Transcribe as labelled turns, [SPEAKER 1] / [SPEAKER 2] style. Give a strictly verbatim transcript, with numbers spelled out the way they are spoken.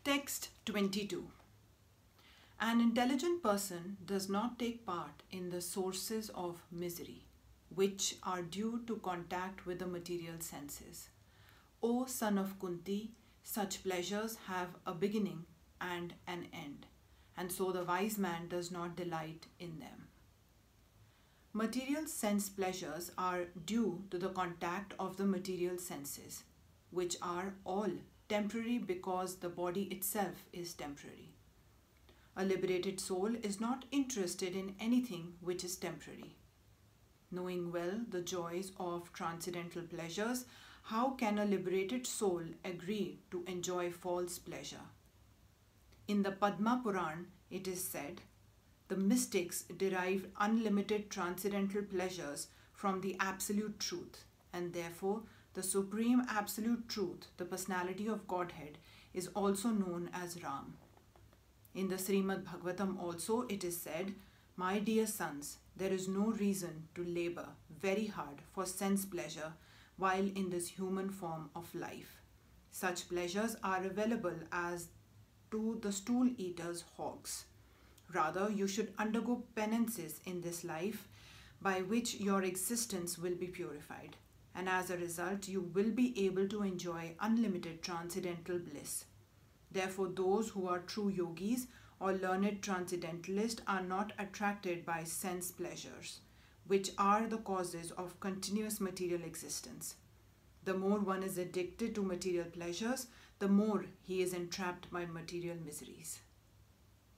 [SPEAKER 1] Text twenty-two. An intelligent person does not take part in the sources of misery, which are due to contact with the material senses. O son of Kunti, such pleasures have a beginning and an end, and so the wise man does not delight in them. Material sense pleasures are due to the contact of the material senses, which are all temporary because the body itself is temporary. A liberated soul is not interested in anything which is temporary. Knowing well the joys of transcendental pleasures, how can a liberated soul agree to enjoy false pleasure? In the Padma Puran, it is said, the mystics derived unlimited transcendental pleasures from the Absolute Truth, and therefore the Supreme Absolute Truth, the personality of Godhead, is also known as Ram. In the Srimad Bhagavatam also it is said, my dear sons, there is no reason to labor very hard for sense pleasure while in this human form of life. Such pleasures are available as to the stool eaters' hogs. Rather, you should undergo penances in this life by which your existence will be purified, and as a result you will be able to enjoy unlimited transcendental bliss. Therefore, those who are true yogis or learned transcendentalists are not attracted by sense pleasures, which are the causes of continuous material existence. The more one is addicted to material pleasures, the more he is entrapped by material miseries.